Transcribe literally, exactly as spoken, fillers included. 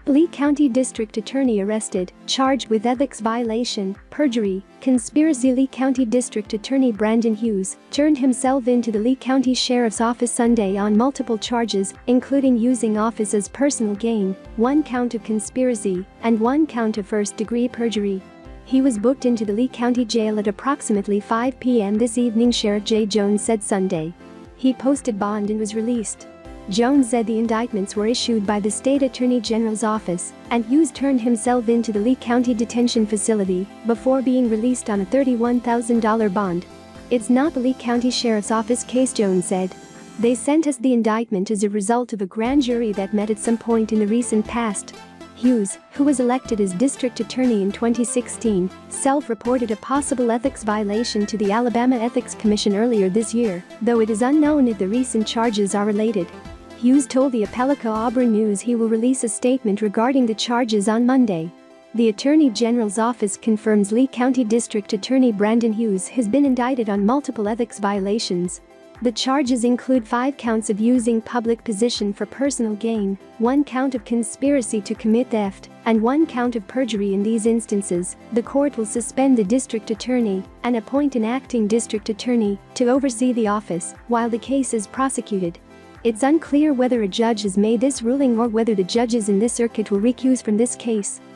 Lee County District Attorney arrested, charged with ethics violation, perjury, conspiracy. Lee County District Attorney Brandon Hughes turned himself in to the Lee County Sheriff's Office Sunday on multiple charges, including using office as personal gain, one count of conspiracy, and one count of first-degree perjury. He was booked into the Lee County Jail at approximately five p m this evening, Sheriff Jay Jones said Sunday. He posted bond and was released. Jones said the indictments were issued by the State Attorney General's office, and Hughes turned himself into the Lee County Detention Facility before being released on a thirty-one thousand dollar bond. "It's not the Lee County Sheriff's Office case," Jones said. "They sent us the indictment as a result of a grand jury that met at some point in the recent past." Hughes, who was elected as district attorney in twenty sixteen, self-reported a possible ethics violation to the Alabama Ethics Commission earlier this year, though it is unknown if the recent charges are related. Hughes told the Apellico Auburn News he will release a statement regarding the charges on Monday. The Attorney General's office confirms Lee County District Attorney Brandon Hughes has been indicted on multiple ethics violations. The charges include five counts of using public position for personal gain, one count of conspiracy to commit theft, and one count of perjury. In these instances, the court will suspend the district attorney and appoint an acting district attorney to oversee the office while the case is prosecuted. It's unclear whether a judge has made this ruling or whether the judges in this circuit will recuse from this case.